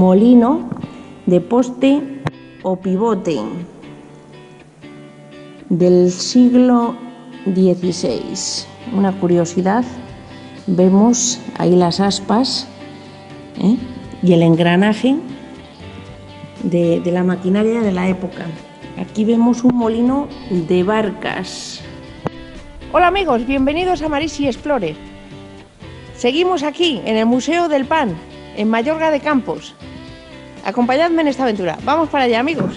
molino de poste o pivote del siglo XVI. Una curiosidad, vemos ahí las aspas y el engranaje de la maquinaria de la época. Aquí vemos un molino de barcas. Hola amigos, bienvenidos a Marisi Explore. Seguimos aquí en el Museo del Pan, en Mayorga de Campos. Acompañadme en esta aventura. Vamos para allá, amigos.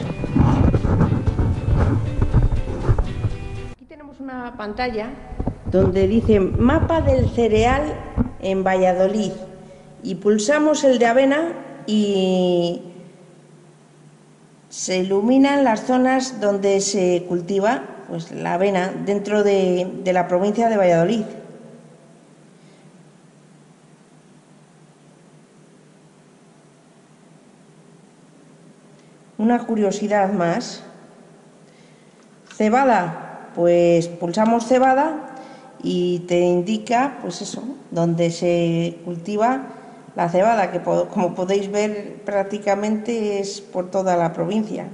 Aquí tenemos una pantalla donde dice mapa del cereal en Valladolid. Y pulsamos el de avena y se iluminan las zonas donde se cultiva pues la avena dentro de la provincia de Valladolid. Una curiosidad más. Cebada, pues pulsamos cebada y te indica pues eso, donde se cultiva la cebada, que como podéis ver prácticamente es por toda la provincia.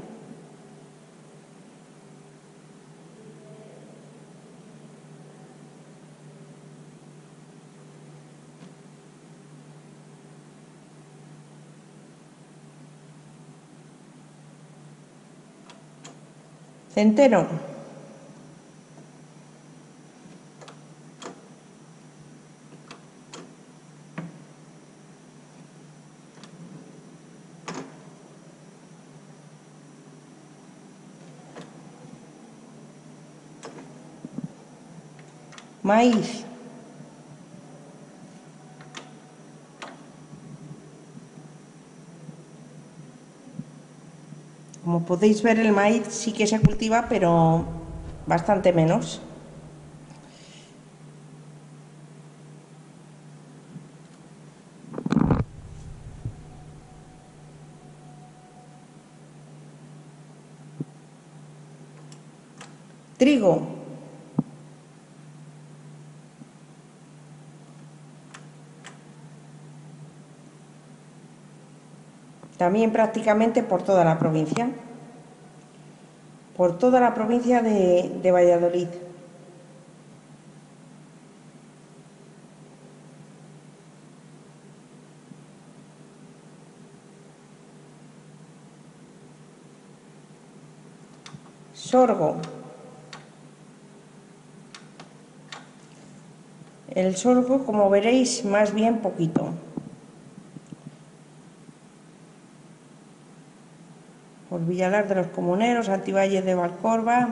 Centeno. Maíz. Como podéis ver, el maíz sí que se cultiva, pero bastante menos. Trigo. También prácticamente por toda la provincia. Por toda la provincia de Valladolid. Sorgo. El sorgo, como veréis, más bien poquito. Por Villalar de los Comuneros, Antivalle de Valcorba,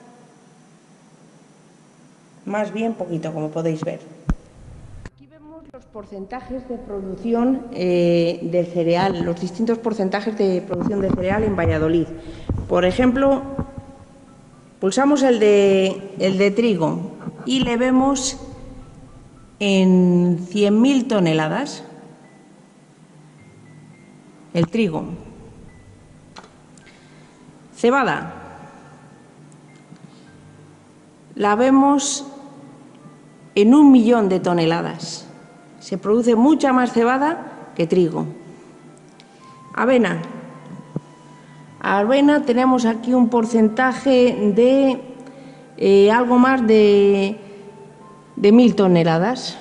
más bien poquito, como podéis ver. Aquí vemos los porcentajes de producción del cereal, los distintos porcentajes de producción de cereal en Valladolid. Por ejemplo, pulsamos el de trigo y le vemos en 100.000 toneladas el trigo. Cebada, la vemos en 1.000.000 de toneladas. Se produce mucha más cebada que trigo. Avena. Avena tenemos aquí un porcentaje de algo más de 1.000 toneladas.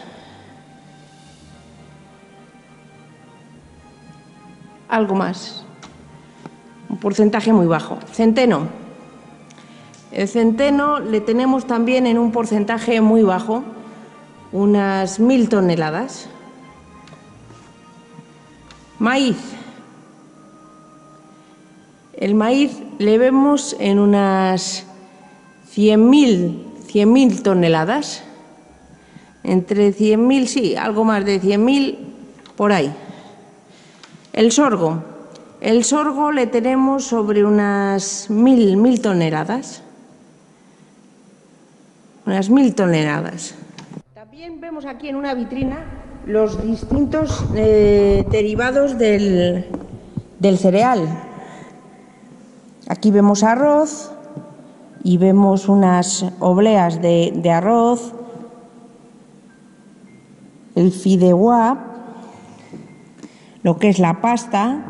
Algo más. Un porcentaje muy bajo. Centeno. El centeno le tenemos también en un porcentaje muy bajo, unas 1.000 toneladas. Maíz. El maíz le vemos en unas 100.000 toneladas. Entre 100.000, sí, algo más de 100.000 por ahí. El sorgo. El sorgo le tenemos sobre unas 1.000 toneladas. Unas 1.000 toneladas. También vemos aquí en una vitrina los distintos derivados del cereal. Aquí vemos arroz y vemos unas obleas de arroz, el fideuá, lo que es la pasta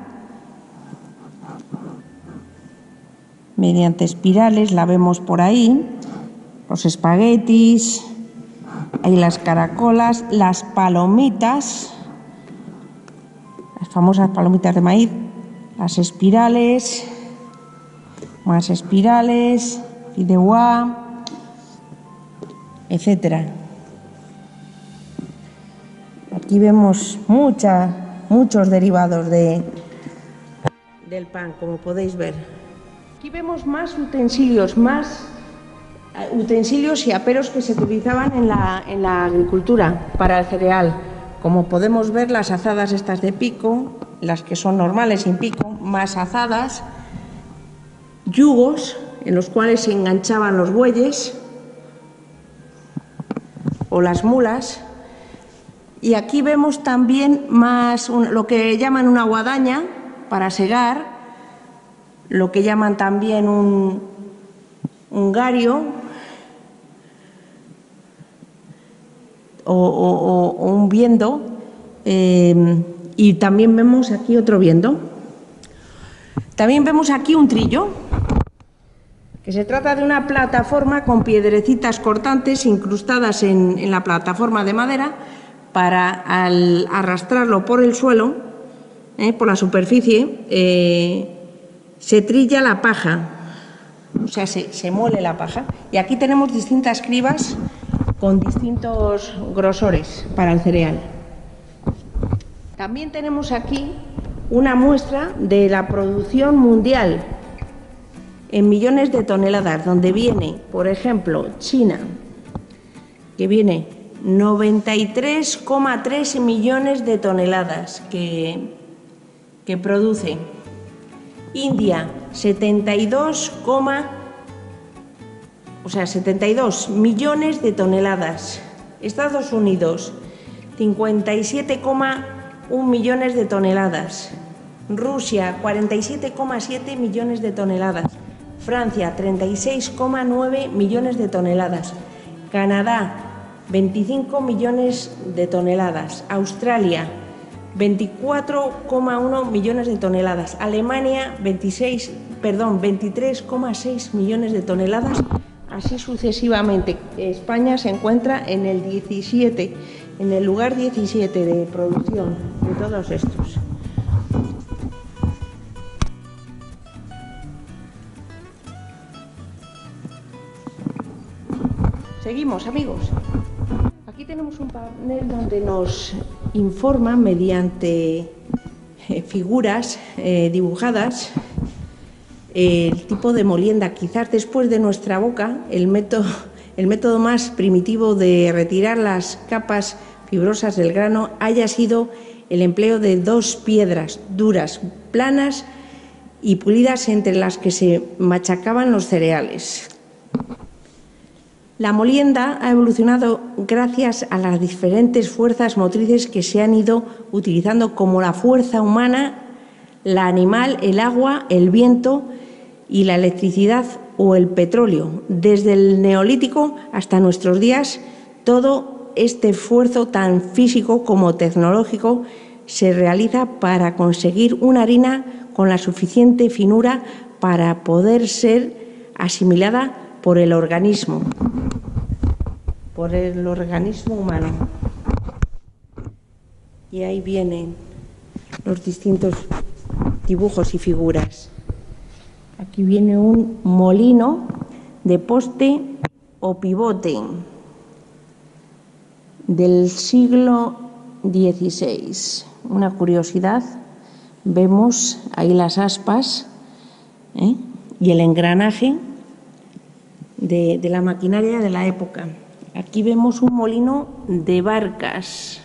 mediante espirales, la vemos por ahí, los espaguetis, ahí las caracolas, las palomitas, las famosas palomitas de maíz, las espirales, más espirales, fideuá, etcétera. Aquí vemos muchos derivados del pan, como podéis ver. Aquí vemos más utensilios y aperos que se utilizaban en la agricultura para el cereal. Como podemos ver, las azadas estas de pico, las que son normales sin pico, más azadas, yugos en los cuales se enganchaban los bueyes o las mulas. Y aquí vemos también lo que llaman una guadaña para segar, lo que llaman también un gario o un viendo, y también vemos aquí otro viendo. También vemos aquí un trillo, que se trata de una plataforma con piedrecitas cortantes incrustadas en la plataforma de madera para, al arrastrarlo por el suelo, por la superficie, se trilla la paja, o sea, se muele la paja. Y aquí tenemos distintas cribas con distintos grosores para el cereal. También tenemos aquí una muestra de la producción mundial en millones de toneladas, donde viene, por ejemplo, China, que viene 93,3 millones de toneladas que produce. India, 72 millones de toneladas. Estados Unidos, 57,1 millones de toneladas. Rusia, 47,7 millones de toneladas. Francia, 36,9 millones de toneladas. Canadá, 25 millones de toneladas. Australia, 24,1 millones de toneladas. Alemania, 23,6 millones de toneladas. Así sucesivamente. España se encuentra en el lugar 17 de producción de todos estos. Seguimos, amigos. Aquí tenemos un panel donde nos informa mediante figuras dibujadas el tipo de molienda. Quizás después de nuestra boca, el método más primitivo de retirar las capas fibrosas del grano haya sido el empleo de dos piedras duras, planas y pulidas, entre las que se machacaban los cereales. La molienda ha evolucionado gracias a las diferentes fuerzas motrices que se han ido utilizando, como la fuerza humana, la animal, el agua, el viento y la electricidad o el petróleo. Desde el Neolítico hasta nuestros días, todo este esfuerzo, tan físico como tecnológico, se realiza para conseguir una harina con la suficiente finura para poder ser asimilada por el organismo humano. Y ahí vienen los distintos dibujos y figuras. Aquí viene un molino de poste o pivote del siglo XVI. Una curiosidad, vemos ahí las aspas y el engranaje de la maquinaria de la época. Aquí vemos un molino de barcas.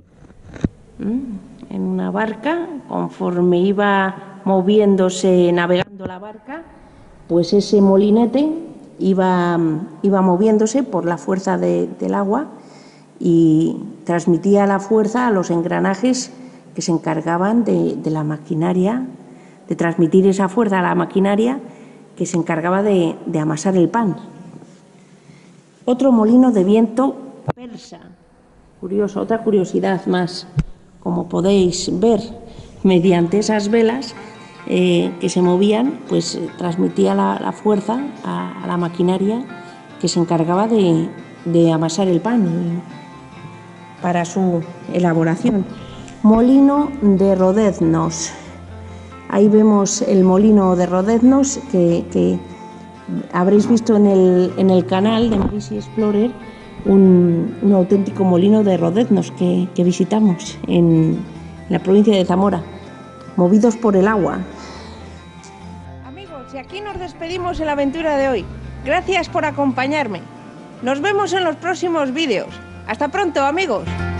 En una barca, conforme iba moviéndose, navegando la barca, pues ese molinete iba moviéndose por la fuerza del agua y transmitía la fuerza a los engranajes que se encargaban de la maquinaria, de transmitir esa fuerza a la maquinaria que se encargaba de amasar el pan. Otro molino de viento persa. Curioso, otra curiosidad más, como podéis ver. mediante esas velas que se movían, pues transmitía la fuerza a la maquinaria que se encargaba de amasar el pan para su elaboración. Molino de Rodeznos. Ahí vemos el molino de Rodeznos que habréis visto en el canal de Marisi Explorer, un auténtico molino de Rodeznos que visitamos en la provincia de Zamora, movidos por el agua. Amigos, y aquí nos despedimos en la aventura de hoy. Gracias por acompañarme. Nos vemos en los próximos vídeos. Hasta pronto, amigos.